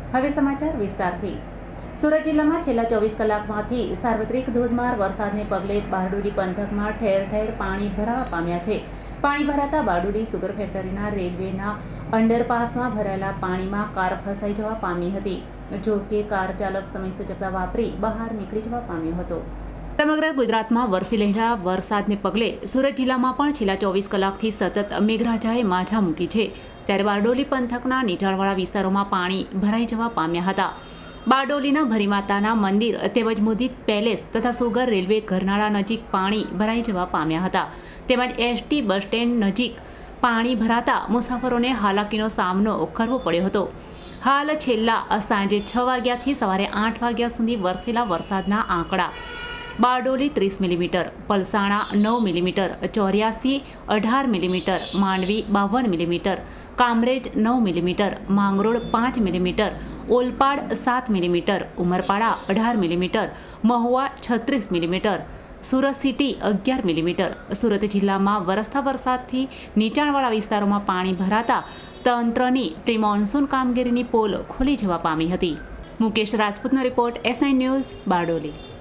હવે સમાચાર વિસ્તારથી। સુરત જિલ્લામાં છેલ્લા 24 કલાકમાંથી સાર્વત્રિક ધોધમાર વરસાદને પગલે બારડોલી પંથકમાં ઠેર ઠેર પાણી ભરાવા પામ્યા છે। પાણી ભરાતા બારડોલી સુગર ફેક્ટરીના રેલવેના અંડરપાસમાં ભરાયેલા પાણીમાં કાર ફસાઈ જવા પામી હતી। જો કે કાર ચાલક સમય સૂચકતા વાપરી બહાર નીકળી જવા પામ્યો હતો। સમગ્ર ગુજરાતમાં વરસી રહેલા વરસાદને પગલે સુરત જિલ્લામાં પણ છેલ્લા 24 કલાકથી સતત મેઘરાજાએ માઝા મૂકી છે। ત્યારે બારડોલી પંથકના નીચાણવાળા વિસ્તારોમાં પાણી ભરાઈ જવા પામ્યા હતા। બારડોલીના ભરીમાતાના મંદિર તેમજ મુદિત પેલેસ તથા સુગર રેલવે ઘરનાળા નજીક પાણી ભરાઈ જવા પામ્યા હતા। તેમજ એસટી બસ સ્ટેન્ડ નજીક પાણી ભરાતા મુસાફરોને હાલાકીનો સામનો કરવો પડ્યો હતો। હાલ છેલ્લા સાંજે 6 વાગ્યાથી સવારે 8 વાગ્યા સુધી વરસેલા વરસાદના આંકડા Bardoli 30 millimetre, Palsana 9 millimetre, Choryasi 18 millimetre, Mandvi 52 millimetre, Kamrej 9 millimetre, Mangrol 5 millimetre, Olpad 7 millimetre, Umarpada 18 millimetre, Mahuva 36 millimetre, Surat city 11 millimetre. Surat જિલ્લામાં વરસતા વરસાદથી નીચાણવાળા વિસ્તારોમાં પાણી ભરાતા તંત્રની પ્રી મોન્સૂન કામગીરીની પોલ ખુલી જવા પામી હતી। મુકેશ રાજપૂતનો રિપોર્ટ, S9 ન્યૂઝ, બારડોલી।